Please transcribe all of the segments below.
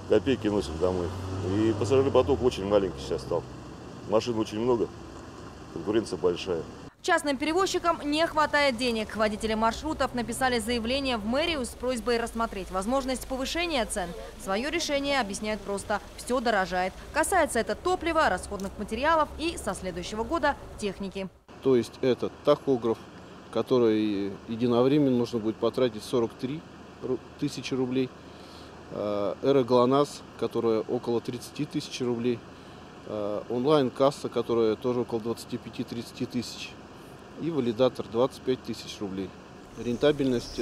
копейки носим домой. И пассажирный поток очень маленький сейчас стал. Машин очень много, конкуренция большая. Частным перевозчикам не хватает денег. Водители маршрутов написали заявление в мэрию с просьбой рассмотреть возможность повышения цен. Свое решение объясняют просто: все дорожает. Касается это топлива, расходных материалов и со следующего года техники. То есть это тахограф, который единовременно нужно будет потратить 43 тысячи рублей. Эра-ГЛОНАСС, которая около 30 тысяч рублей. Онлайн-касса, которая тоже около 25-30 тысяч. И валидатор 25 тысяч рублей. Рентабельность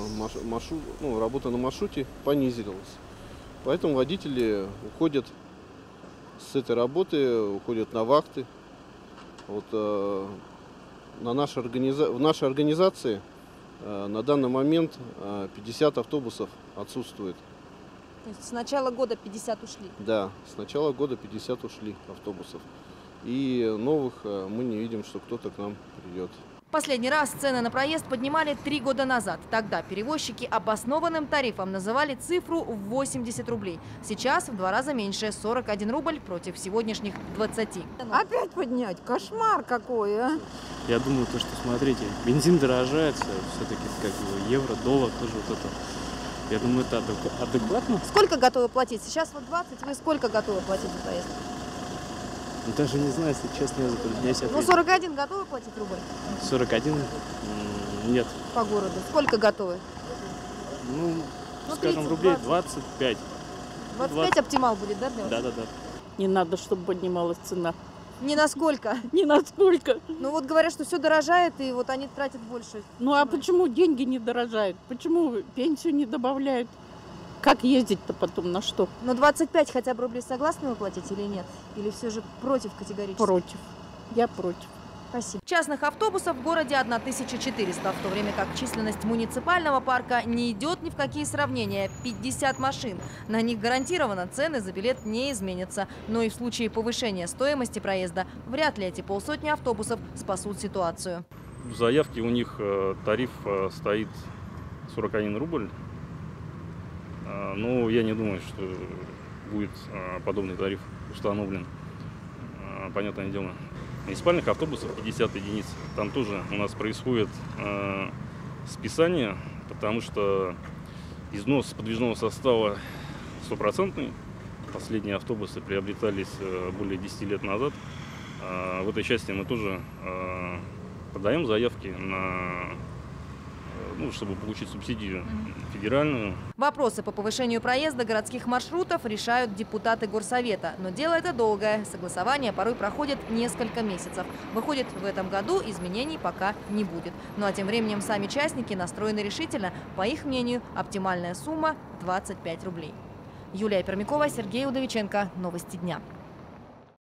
работы на маршруте понизилась. Поэтому водители уходят с этой работы, уходят на вахты. Вот, в нашей организации на данный момент 50 автобусов отсутствует. То есть с начала года 50 ушли? Да, с начала года 50 ушли автобусов. И новых мы не видим, что кто-то к нам придет. Последний раз цены на проезд поднимали 3 года назад. Тогда перевозчики обоснованным тарифом называли цифру в 80 рублей. Сейчас в 2 раза меньше – 41 рубль против сегодняшних 20. Опять поднять? Кошмар какой, а! Я думаю, что смотрите, бензин дорожает, все-таки евро, доллар тоже вот это. Я думаю, это адекватно. Сколько готовы платить? Сейчас вот 20, вы сколько готовы платить за проезд? Даже не знаю, если честно, я затрудняюсь ответить. Ну, 41 готовы платить рубль? 41? Нет. По городу. Сколько готовы? Ну, скажем, 30, рублей 20. 25. 25 оптимал будет, да, для вас? Да. Не надо, чтобы поднималась цена. Ни на сколько? Ни на сколько. Ну вот говорят, что все дорожает, и вот они тратят больше. Ну а почему деньги не дорожают? Почему пенсию не добавляют? Как ездить-то потом, на что? Но 25 хотя бы рублей согласны вы платить или нет? Или все же против категорически? Против. Я против. Спасибо. Частных автобусов в городе 1400, в то время как численность муниципального парка не идет ни в какие сравнения. 50 машин. На них гарантированно цены за билет не изменятся. Но и в случае повышения стоимости проезда вряд ли эти полсотни автобусов спасут ситуацию. В заявке у них тариф стоит 41 рубль. Но я не думаю, что будет подобный тариф установлен. Понятное дело. Муниципальных автобусов 50 единиц. Там тоже у нас происходит списание, потому что износ подвижного состава 100%. Последние автобусы приобретались более 10 лет назад. В этой части мы тоже подаем заявки на... чтобы получить субсидию федеральную. Вопросы по повышению проезда городских маршрутов решают депутаты горсовета. Но дело это долгое. Согласование порой проходит несколько месяцев. Выходит, в этом году изменений пока не будет. Ну а тем временем сами частники настроены решительно. По их мнению, оптимальная сумма – 25 рублей. Юлия Пермякова, Сергей Удовиченко. Новости дня.